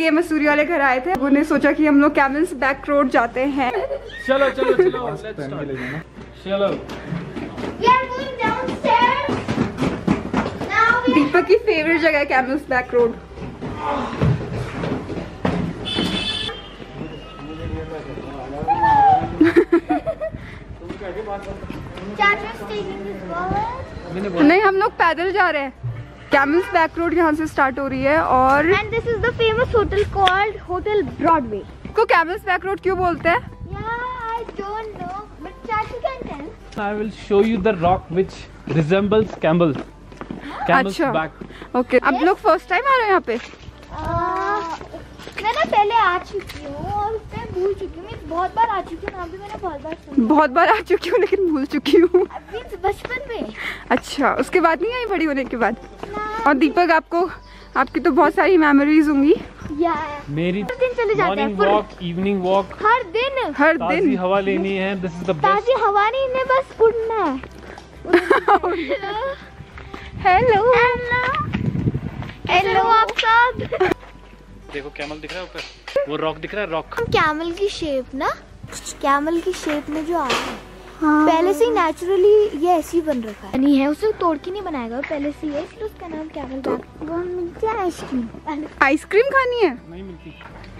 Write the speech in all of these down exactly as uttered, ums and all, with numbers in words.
के मसूरी वाले घर आए थे, उन्होंने सोचा कि हम लोग कैमल्स बैक रोड जाते हैं। चलो चलो चलो चलो। दीपक की फेवरेट जगह है कैमल्स बैक रोड। नहीं, हम लोग पैदल जा रहे हैं। कैमल्स बैक रोड यहाँ से स्टार्ट हो रही है और And this is the famous hotel called Hotel Broadway. को कैमल्स बैक रोड क्यों बोलते हैं? Yeah, I don't know, but Chachi can tell. I will show you the rock which resembles camel. Camel's अच्छा, back. Okay. अब लोग first time आ रहे हैं यहाँ पे? uh, मैं ना पहले आ चुकी हूँ और मैं भूल चुकी हूँ। मैं बहुत बार आ चुकी हूँ, अभी मैंने बहुत बार सुना। बहुत बार आ चुकी हूँ लेकिन भूल चुकी हूँ। अभी बचपन में। अच्छा, उसके बाद नहीं आई बड़ी होने के बाद? और दीपक, आपको आपकी तो बहुत सारी मेमोरीज होंगी। Yeah. मेरी हर दिन चले जाते हैं। मॉर्निंग वॉक, इवनिंग वॉक, हर दिन हर ताज़ी दिन हवा लेनी है। This is the best. ताज़ी हवा नहीं, इन्हें बस उड़ना है। हेलो हेलो आप सब। देखो कैमल दिख रहा है ऊपर, वो रॉक दिख रहा है, रॉक। कैमल की शेप ना, कैमल की शेप में जो आ रहा है, हाँ। पहले से ही नेचुरली ये ऐसे ही बन रखा है, नहीं है, उसे तोड़ के नहीं बनाएगा, पहले से ही है, इसलिए उसका नाम कैमल बैक। वो मिलती है आइसक्रीम। आइसक्रीम खानी है? नहीं मिलती।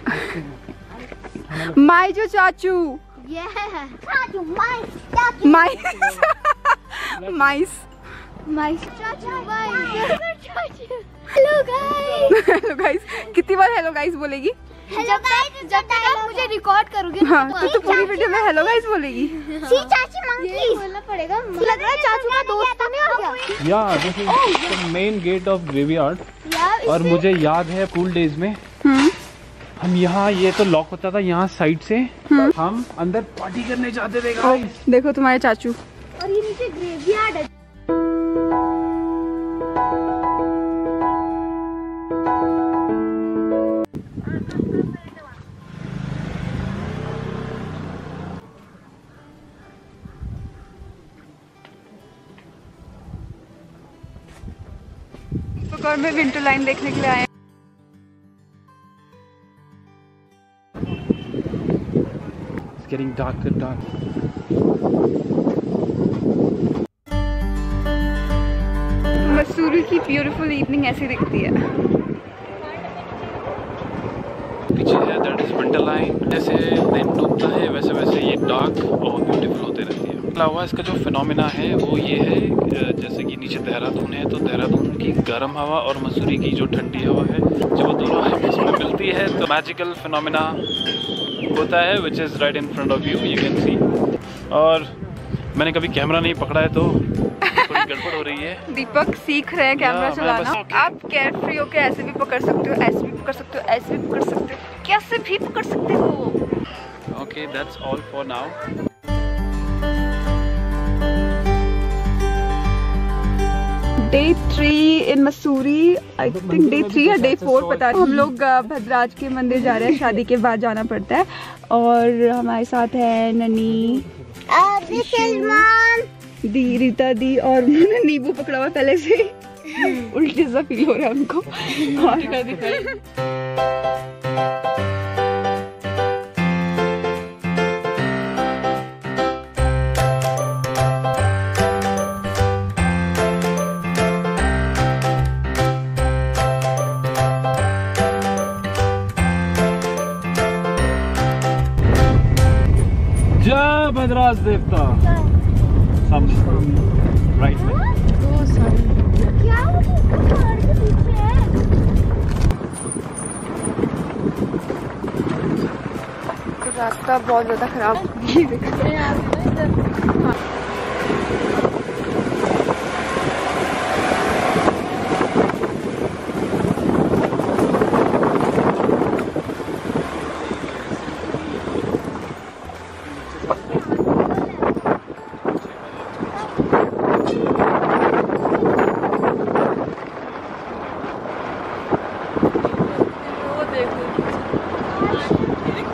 माई जो चाचू, ये चाचू, माइस, चाचू, माइस माइस माइस, चाचू, माइस, चाचू। Hello guys. हेलो गाइस, कितनी बार हेलो गाइस बोलेगी? हेलो गाइस, जब तक आप मुझे रिकॉर्ड करोगे हाँ, तो, तो पूरी वीडियो में हेलो गाइस बोलेगी। सी चाची मंकी बोलना पड़ेगा। लग रहा है चाचू का दोस्त तो नहीं आ गया। या this is the main gate of graveyard. और मुझे याद है स्कूल डेज में हम यहाँ, ये तो लॉक होता था यहाँ साइड से, हम अंदर पार्टी करने जाते थे गाइस। देखो तुम्हारे चाचू। और ये नीचे ग्रेवयार्ड है। और मैं विंटर लाइन देखने के लिए आए। It's getting darker, dark. Mussoorie की ब्यूटीफुल इवनिंग ऐसी दिखती है। पीछे है दैट इज विंटर लाइन। जैसे दिन डूबता है वैसे वैसे ये डार्क और ब्यूटीफुल होते रहती है। अलावा इसका जो फिनोमिना है वो ये है, जैसे कि नीचे देहरादून है तो देहरादून की गर्म हवा और मसूरी की जो ठंडी हवा है, जब वो दोनों आपस में मिलती है तो मैजिकल फिनोमिना होता है, which is right in front of you, you can see. और मैंने कभी कैमरा नहीं पकड़ा है तो थोड़ी गड़बड़ हो रही है। दीपक सीख रहे हैं कैमरा चलाना। आप केयर फ्री होके ऐसे भी पकड़ सकते हो, ऐसे भी पकड़ सकते हो, ऐसे भी पकड़ सकते हो, कैसे भी पकड़ सकते हो। Okay, that's all for now. Day three in Mussoorie, I think day three या डे फोर पता नहीं। हम लोग भद्राज के मंदिर जा रहे हैं, शादी के बाद जाना पड़ता है। और हमारे साथ है ननी, दी, रीता दी, और नींबू पकड़ा हुआ पहले से उल्टे सा फील हो रहा है उनको। जय भद्राज देवता। सामने राइट में। क्या वो पहाड़ के पीछे है? रास्ता बहुत ज्यादा खराब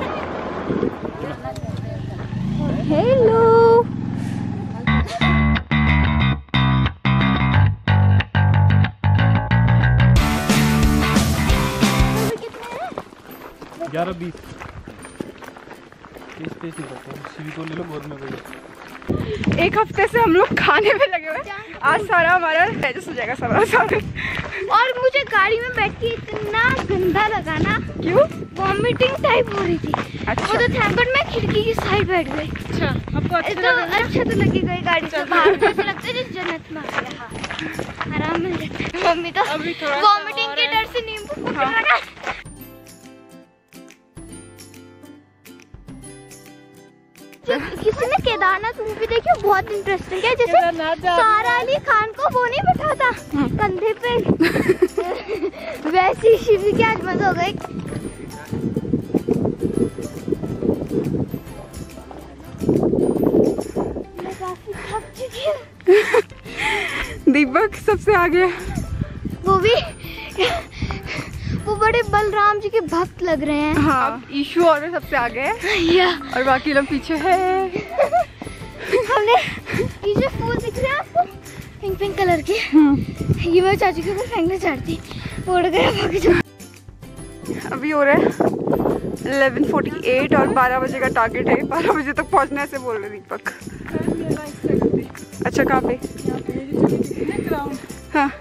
हेलो। ग्यारह बीस तीस तीस ही करते हैं। सीवी को ले लो गोद में भाई। एक हफ्ते से हम लोग खाने में लगे हुए, आज सारा हमारा डाइजेस्ट हो जाएगा सारा सारा। और मुझे गाड़ी में बैठ के इतना गंदा लगा ना, क्यों? वॉमिटिंग टाइप हो रही थी। अच्छा। वो तो थैंक गॉड मैं खिड़की की साइड बैठ गई। अच्छा, आपको अच्छा तो लगा? अच्छा तो लगी गई गाड़ी से बाहर, जैसे लगता है जैसे जन्नत में आ गया। हाँ, आराम मिल जाता है। मम्मी तो वॉमिटिंग के डर से नींबू को पिलाना। किसी ने केदारनाथ मूवी देखी, बहुत इंटरेस्टिंग है। जैसे सारा अली खान को वो नहीं बैठा था कंधे पे, वैसी शिव की आज मजा हो गई। मैं काफी थक चुकी हूँ। दीपक सबसे आगे, वो भी वो बड़े बलराम जी के भक्त लग रहे हैं। हाँ, ईशु और मैं सबसे आगे है या और बाकी लोग पीछे है। हमने ये जो फूल दिख रहे हैं आपको, पिंक पिंक कलर के, ये मैं चाचू के ऊपर फेंकना चाहती, उड़ गया भाग जो। अभी हो रहा है इलेवन फोर्टी एट और बारह बजे का टारगेट है। बारह बजे तक पहुंचना है ऐसे बोल रहे दीपक। अच्छा, कहाँ पे? हाँ,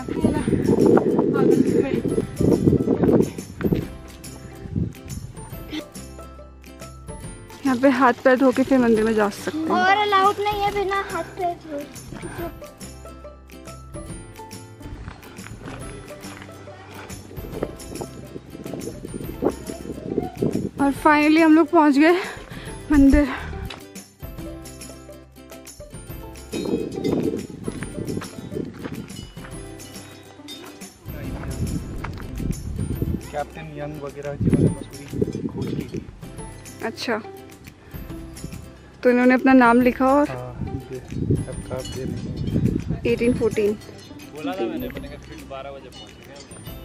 यहाँ पे हाथ पैर धो के फिर मंदिर में जा सकते हैं। और अलाउड नहीं है बिना हाथ पैर धोए। और फाइनली हम लोग पहुंच गए मंदिर। कैप्टन यंग वगैरह जिन्होंने मसूरी खोज की थी। अच्छा, तो इन्होंने अपना नाम लिखा और एटीन फोर्टीन बोला था मैंने अपने फिर बारह बजे पहुंचे थे।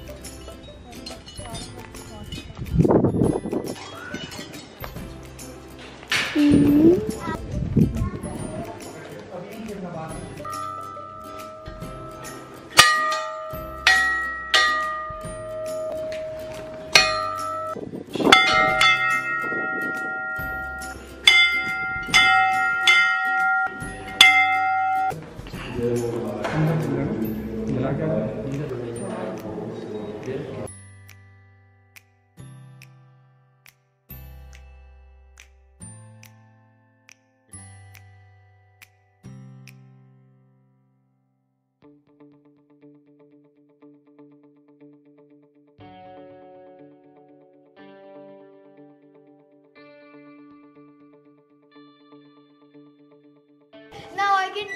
Now I can.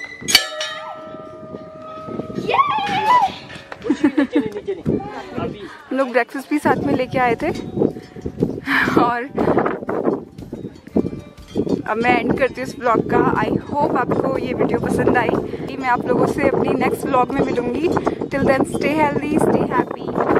लोग ब्रेकफास्ट भी साथ में लेके आए थे और अब मैं एंड करती हूँ इस ब्लॉग का। आई होप आपको ये वीडियो पसंद आई। मैं आप लोगों से अपनी नेक्स्ट ब्लॉग में मिलूंगी। Till then stay healthy, stay happy.